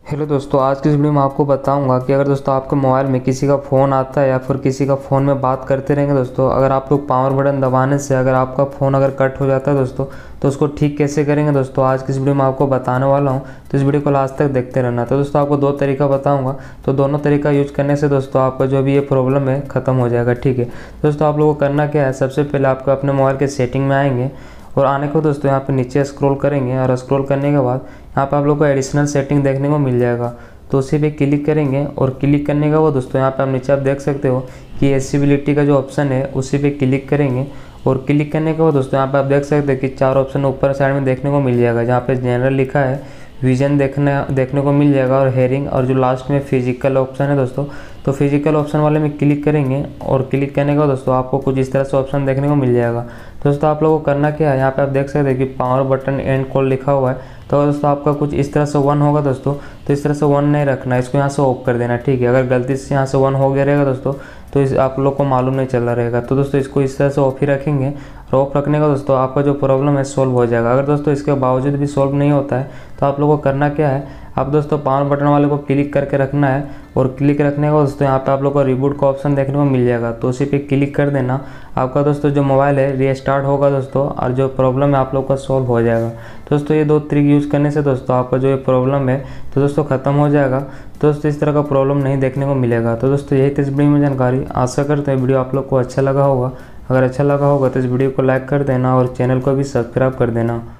Hello दोस्तों, आज की इस वीडियो में आपको बताऊंगा कि अगर दोस्तों आपके मोबाइल में किसी का फ़ोन आता है या फिर किसी का फ़ोन में बात करते रहेंगे दोस्तों, अगर आप लोग पावर बटन दबाने से अगर आपका फ़ोन अगर कट हो जाता है दोस्तों, तो उसको ठीक कैसे करेंगे दोस्तों, आज की इस वीडियो में आपको बताने वाला हूं। तो इस वीडियो को लास्ट तक देखते रहना। तो दोस्तों आपको दो तरीका बताऊँगा, तो दोनों तरीका यूज करने से दोस्तों आपका जो भी ये प्रॉब्लम है ख़त्म हो जाएगा। ठीक है दोस्तों, आप लोगों को करना क्या है, सबसे पहले आपको अपने मोबाइल के सेटिंग में आएंगे और आने को दोस्तों यहाँ पे नीचे स्क्रॉल करेंगे और स्क्रॉल करने के बाद यहाँ पे आप लोग को एडिशनल सेटिंग देखने को मिल जाएगा। तो उसी पे क्लिक करेंगे और क्लिक करने का वो दोस्तों यहाँ पे आप नीचे आप देख सकते हो कि एसेसिबिलिटी का जो ऑप्शन है उसी पे क्लिक करेंगे और क्लिक करने के बाद दोस्तों यहाँ पे आप देख सकते हैं कि चार ऑप्शन ऊपर साइड में देखने को मिल जाएगा। जहाँ पे जनरल लिखा है, विजन देखने को मिल जाएगा और हेयरिंग, और जो लास्ट में फिजिकल ऑप्शन है दोस्तों, तो फिजिकल ऑप्शन वाले में क्लिक करेंगे और क्लिक करने के बाद दोस्तों आपको कुछ इस तरह से ऑप्शन देखने को मिल जाएगा। दोस्तों आप लोगों को करना क्या है, यहाँ पे आप देख सकते हैं कि पावर बटन एंड कॉल लिखा हुआ है। तो दोस्तों आपका कुछ इस तरह से 1 होगा दोस्तों, तो इस तरह से 1 नहीं रखना, इसको यहाँ से ऑफ कर देना। ठीक है, अगर गलती से यहाँ से 1 हो गया रहेगा दोस्तों, तो इस आप लोग को मालूम नहीं चल रहा रहेगा। तो दोस्तों इसको इस तरह से ऑफ ही रखेंगे और ऑफ रखने का दोस्तों आपका जो प्रॉब्लम है सॉल्व हो जाएगा। अगर दोस्तों इसके बावजूद भी सॉल्व नहीं होता है तो आप लोगों को करना क्या है, आप दोस्तों पावर बटन वाले को क्लिक करके रखना है और क्लिक रखने का दोस्तों यहाँ पे आप लोग को रिबूट का ऑप्शन देखने को मिल जाएगा। तो उसी पे क्लिक कर देना, आपका दोस्तों जो मोबाइल है रीस्टार्ट होगा दोस्तों और जो प्रॉब्लम है आप लोग का सॉल्व हो जाएगा। दोस्तों ये दो ट्रिक यूज़ करने से दोस्तों आपका जो ये प्रॉब्लम है तो दोस्तों ख़त्म हो जाएगा। दोस्तों इस तरह का प्रॉब्लम नहीं देखने को मिलेगा। तो दोस्तों यही थी इस वीडियो में जानकारी। आशा करते हैं वीडियो आप लोग को अच्छा लगा होगा। अगर अच्छा लगा होगा तो इस वीडियो को लाइक कर देना और चैनल को भी सब्सक्राइब कर देना।